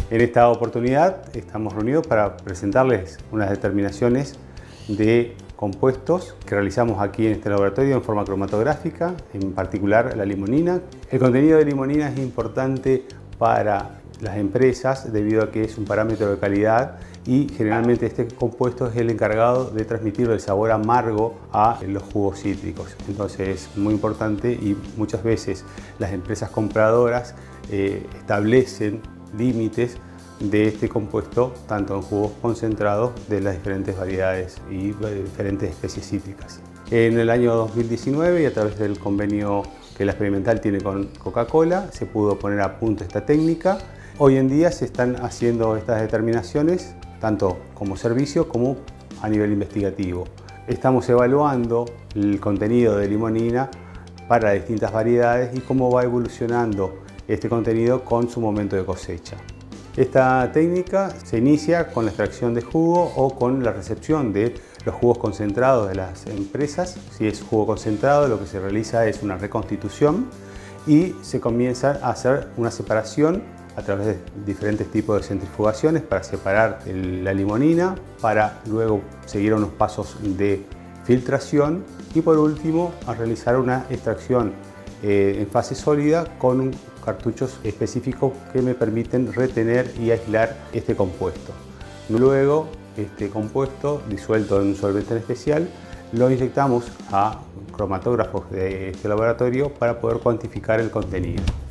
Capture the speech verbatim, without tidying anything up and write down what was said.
En esta oportunidad estamos reunidos para presentarles unas determinaciones de compuestos que realizamos aquí en este laboratorio en forma cromatográfica, en particular la limonina. El contenido de limonina es importante para las empresas debido a que es un parámetro de calidad y generalmente este compuesto es el encargado de transmitir el sabor amargo a los jugos cítricos. Entonces es muy importante y muchas veces las empresas compradoras eh, establecen límites de este compuesto tanto en jugos concentrados de las diferentes variedades y diferentes especies cítricas. En el año dos mil diecinueve y a través del convenio que la Experimental tiene con Coca-Cola se pudo poner a punto esta técnica. Hoy en día se están haciendo estas determinaciones tanto como servicio como a nivel investigativo. Estamos evaluando el contenido de limonina para distintas variedades y cómo va evolucionando este contenido con su momento de cosecha. Esta técnica se inicia con la extracción de jugo o con la recepción de los jugos concentrados de las empresas. Si es jugo concentrado, lo que se realiza es una reconstitución y se comienza a hacer una separación a través de diferentes tipos de centrifugaciones para separar la limonina, para luego seguir a unos pasos de filtración y por último a realizar una extracción eh, en fase sólida con un cartuchos específicos que me permiten retener y aislar este compuesto. Luego, este compuesto disuelto en un solvente en especial lo inyectamos a cromatógrafos de este laboratorio para poder cuantificar el contenido.